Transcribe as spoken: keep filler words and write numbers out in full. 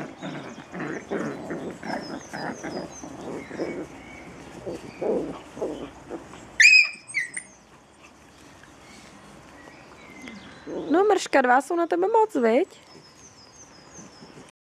No, mrška dva jsou na tebe moc, viď?